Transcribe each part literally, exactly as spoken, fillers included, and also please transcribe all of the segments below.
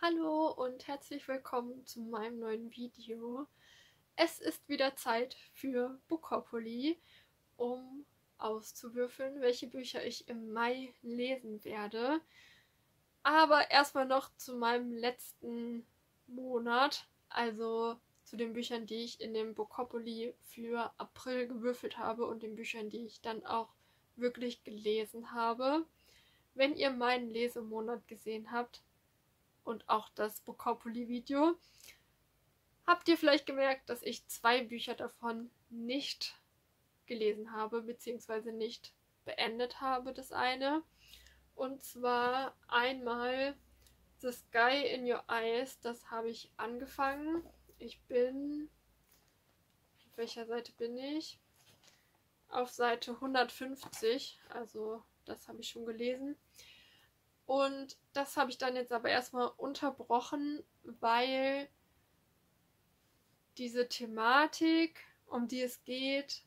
Hallo und herzlich willkommen zu meinem neuen Video. Es ist wieder Zeit für Bookopoly, um auszuwürfeln, welche Bücher ich im Mai lesen werde. Aber erstmal noch zu meinem letzten Monat, also zu den Büchern, die ich in dem Bookopoly für April gewürfelt habe und den Büchern, die ich dann auch wirklich gelesen habe. Wenn ihr meinen Lesemonat gesehen habt, und auch das Bookopoly-Video, habt ihr vielleicht gemerkt, dass ich zwei Bücher davon nicht gelesen habe, beziehungsweise nicht beendet habe, das eine. Und zwar einmal The Sky in Your Eyes, das habe ich angefangen. Ich bin... Auf welcher Seite bin ich? Auf Seite hundertfünfzig, also das habe ich schon gelesen. Und das habe ich dann jetzt aber erstmal unterbrochen, weil diese Thematik, um die es geht,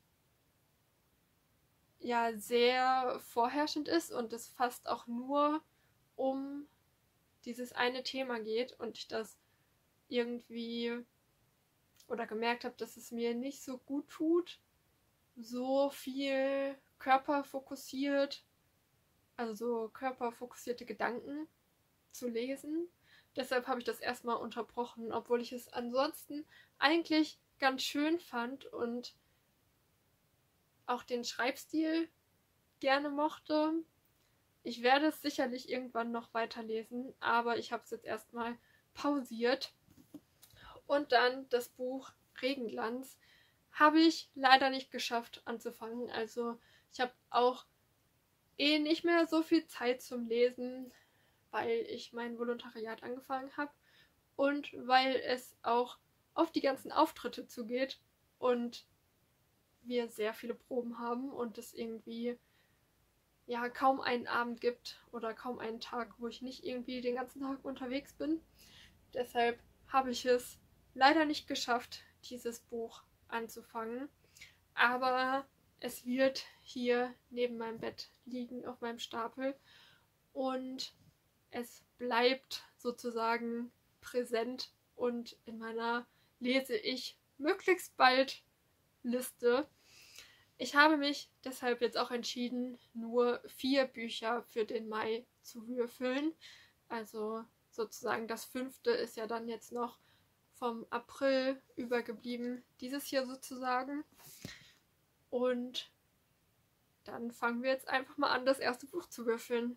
ja sehr vorherrschend ist und es fast auch nur um dieses eine Thema geht und ich das irgendwie oder gemerkt habe, dass es mir nicht so gut tut, so viel körperfokussiert, also so körperfokussierte Gedanken zu lesen. Deshalb habe ich das erstmal unterbrochen, obwohl ich es ansonsten eigentlich ganz schön fand und auch den Schreibstil gerne mochte. Ich werde es sicherlich irgendwann noch weiterlesen, aber ich habe es jetzt erstmal pausiert. Und dann das Buch Regenglanz habe ich leider nicht geschafft anzufangen. Also ich habe auch eh nicht mehr so viel Zeit zum Lesen, weil ich mein Volontariat angefangen habe und weil es auch auf die ganzen Auftritte zugeht und wir sehr viele Proben haben und es irgendwie ja kaum einen Abend gibt oder kaum einen Tag, wo ich nicht irgendwie den ganzen Tag unterwegs bin. Deshalb habe ich es leider nicht geschafft, dieses Buch anzufangen, aber es wird hier neben meinem Bett liegen auf meinem Stapel und es bleibt sozusagen präsent und in meiner lese ich möglichst bald Liste. Ich habe mich deshalb jetzt auch entschieden, nur vier Bücher für den Mai zu würfeln. Also sozusagen das fünfte ist ja dann jetzt noch vom April übergeblieben, dieses hier sozusagen. Und dann fangen wir jetzt einfach mal an, das erste Buch zu würfeln.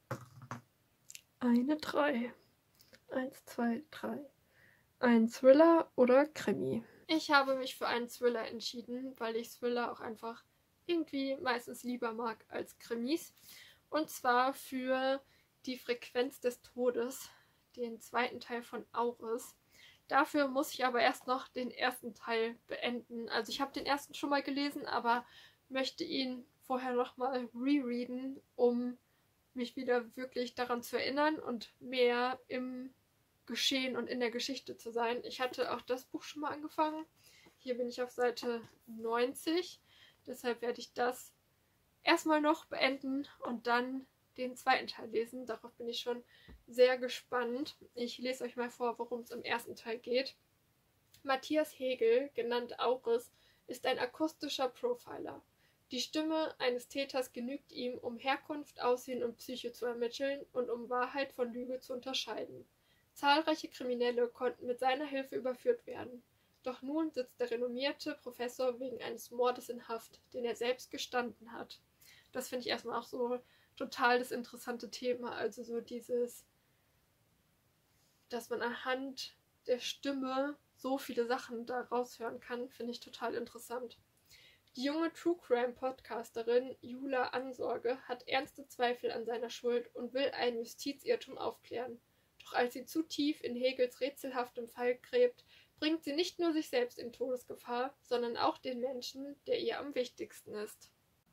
Eine drei. Eins, zwei, drei. Ein Thriller oder Krimi? Ich habe mich für einen Thriller entschieden, weil ich Thriller auch einfach irgendwie meistens lieber mag als Krimis. Und zwar für Die Frequenz des Todes, den zweiten Teil von Auris. Dafür muss ich aber erst noch den ersten Teil beenden. Also ich habe den ersten schon mal gelesen, aber möchte ihn vorher nochmal rereaden, um mich wieder wirklich daran zu erinnern und mehr im Geschehen und in der Geschichte zu sein. Ich hatte auch das Buch schon mal angefangen. Hier bin ich auf Seite neunzig. Deshalb werde ich das erstmal noch beenden und dann den zweiten Teil lesen. Darauf bin ich schon sehr gespannt. Ich lese euch mal vor, worum es im ersten Teil geht. Matthias Hegel, genannt Auris, ist ein akustischer Profiler. Die Stimme eines Täters genügt ihm, um Herkunft, Aussehen und Psyche zu ermitteln und um Wahrheit von Lüge zu unterscheiden. Zahlreiche Kriminelle konnten mit seiner Hilfe überführt werden. Doch nun sitzt der renommierte Professor wegen eines Mordes in Haft, den er selbst gestanden hat. Das finde ich erstmal auch so total das interessante Thema. Also so dieses, dass man anhand der Stimme so viele Sachen da raushören kann, finde ich total interessant. Die junge True-Crime-Podcasterin Jula Ansorge hat ernste Zweifel an seiner Schuld und will einen Justizirrtum aufklären. Doch als sie zu tief in Hegels rätselhaftem Fall gräbt, bringt sie nicht nur sich selbst in Todesgefahr, sondern auch den Menschen, der ihr am wichtigsten ist.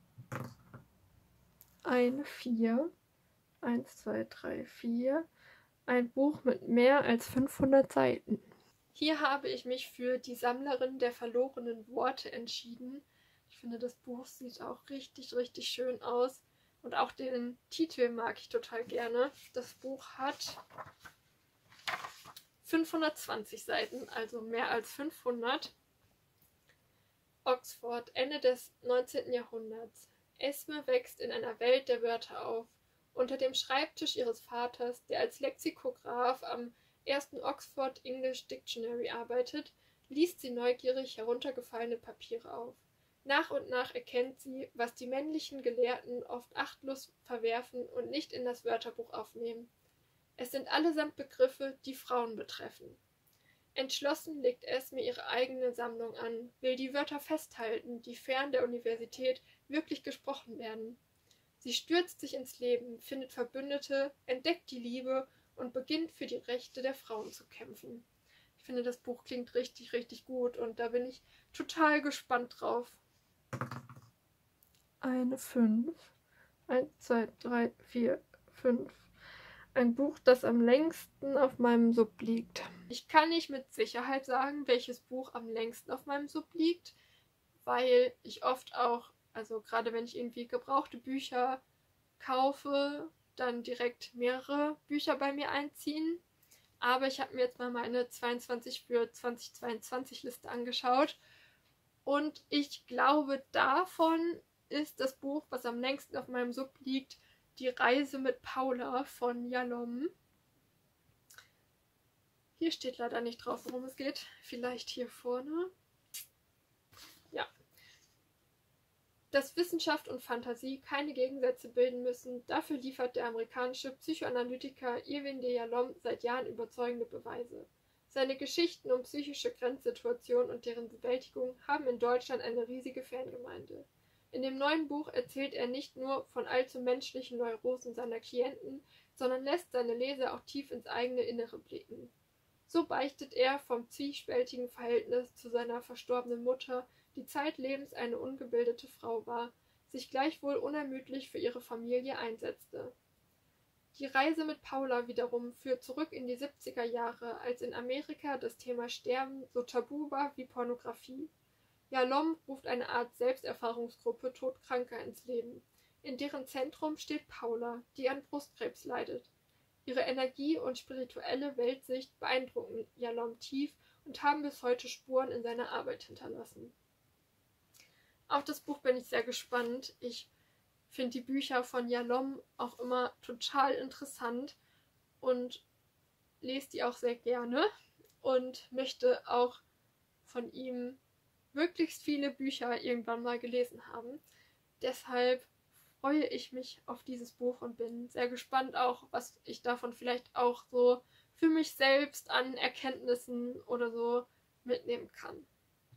Eine vier. Eins, zwei, drei, vier. Ein Buch mit mehr als fünfhundert Seiten. Hier habe ich mich für Die Sammlerin der verlorenen Worte entschieden. Ich finde, das Buch sieht auch richtig, richtig schön aus. Und auch den Titel mag ich total gerne. Das Buch hat fünfhundertzwanzig Seiten, also mehr als fünfhundert. Oxford, Ende des neunzehnten Jahrhunderts. Esme wächst in einer Welt der Wörter auf. Unter dem Schreibtisch ihres Vaters, der als Lexikograph am ersten Oxford English Dictionary arbeitet, liest sie neugierig heruntergefallene Papiere auf. Nach und nach erkennt sie, was die männlichen Gelehrten oft achtlos verwerfen und nicht in das Wörterbuch aufnehmen. Es sind allesamt Begriffe, die Frauen betreffen. Entschlossen legt Esme ihre eigene Sammlung an, will die Wörter festhalten, die fern der Universität wirklich gesprochen werden. Sie stürzt sich ins Leben, findet Verbündete, entdeckt die Liebe und beginnt für die Rechte der Frauen zu kämpfen. Ich finde, das Buch klingt richtig, richtig gut und da bin ich total gespannt drauf. Eine fünf. Eins, zwei, drei, vier, fünf. Ein Buch, das am längsten auf meinem Sub liegt. Ich kann nicht mit Sicherheit sagen, welches Buch am längsten auf meinem Sub liegt, weil ich oft auch, also gerade wenn ich irgendwie gebrauchte Bücher kaufe, dann direkt mehrere Bücher bei mir einziehen. Aber ich habe mir jetzt mal meine zweiundzwanzig für zweitausendzweiundzwanzig Liste angeschaut und ich glaube, davon ist das Buch, was am längsten auf meinem Sub liegt, Die Reise mit Paula von Yalom. Hier steht leider nicht drauf, worum es geht. Vielleicht hier vorne. Ja. Dass Wissenschaft und Fantasie keine Gegensätze bilden müssen, dafür liefert der amerikanische Psychoanalytiker Irwin de Yalom seit Jahren überzeugende Beweise. Seine Geschichten um psychische Grenzsituationen und deren Bewältigung haben in Deutschland eine riesige Fangemeinde. In dem neuen Buch erzählt er nicht nur von allzu menschlichen Neurosen seiner Klienten, sondern lässt seine Leser auch tief ins eigene Innere blicken. So beichtet er vom zwiespältigen Verhältnis zu seiner verstorbenen Mutter, die zeitlebens eine ungebildete Frau war, sich gleichwohl unermüdlich für ihre Familie einsetzte. Die Reise mit Paula wiederum führt zurück in die siebziger Jahre, als in Amerika das Thema Sterben so tabu war wie Pornografie. Yalom ruft eine Art Selbsterfahrungsgruppe Todkranker ins Leben. In deren Zentrum steht Paula, die an Brustkrebs leidet. Ihre Energie und spirituelle Weltsicht beeindrucken Yalom tief und haben bis heute Spuren in seiner Arbeit hinterlassen. Auf das Buch bin ich sehr gespannt. Ich finde die Bücher von Yalom auch immer total interessant und lese die auch sehr gerne und möchte auch von ihm möglichst viele Bücher irgendwann mal gelesen haben. Deshalb freue ich mich auf dieses Buch und bin sehr gespannt auch, was ich davon vielleicht auch so für mich selbst an Erkenntnissen oder so mitnehmen kann.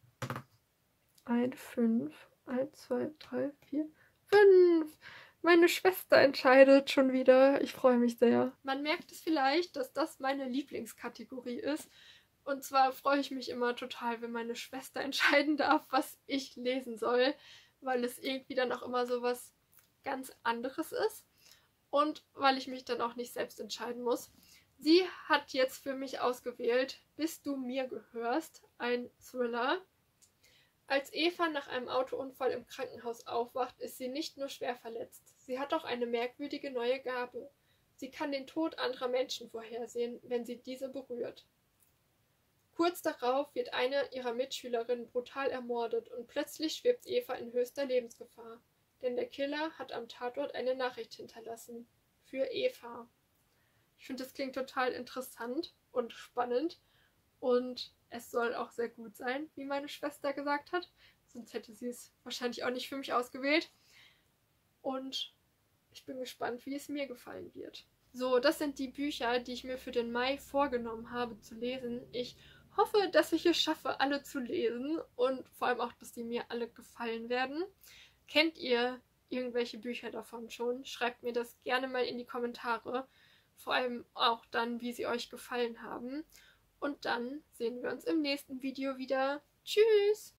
Eine fünf. Eins, zwei, drei, vier, fünf. Meine Schwester entscheidet schon wieder. Ich freue mich sehr. Man merkt es vielleicht, dass das meine Lieblingskategorie ist. Und zwar freue ich mich immer total, wenn meine Schwester entscheiden darf, was ich lesen soll, weil es irgendwie dann auch immer so was ganz anderes ist und weil ich mich dann auch nicht selbst entscheiden muss. Sie hat jetzt für mich ausgewählt Bis du mir gehörst, ein Thriller. Als Eva nach einem Autounfall im Krankenhaus aufwacht, ist sie nicht nur schwer verletzt. Sie hat auch eine merkwürdige neue Gabe. Sie kann den Tod anderer Menschen vorhersehen, wenn sie diese berührt. Kurz darauf wird eine ihrer Mitschülerinnen brutal ermordet und plötzlich schwebt Eva in höchster Lebensgefahr, denn der Killer hat am Tatort eine Nachricht hinterlassen. Für Eva. Ich finde, das klingt total interessant und spannend und es soll auch sehr gut sein, wie meine Schwester gesagt hat. Sonst hätte sie es wahrscheinlich auch nicht für mich ausgewählt. Und ich bin gespannt, wie es mir gefallen wird. So, das sind die Bücher, die ich mir für den Mai vorgenommen habe zu lesen. Ich hoffe, dass ich es schaffe, alle zu lesen und vor allem auch, dass die mir alle gefallen werden. Kennt ihr irgendwelche Bücher davon schon? Schreibt mir das gerne mal in die Kommentare. Vor allem auch dann, wie sie euch gefallen haben. Und dann sehen wir uns im nächsten Video wieder. Tschüss!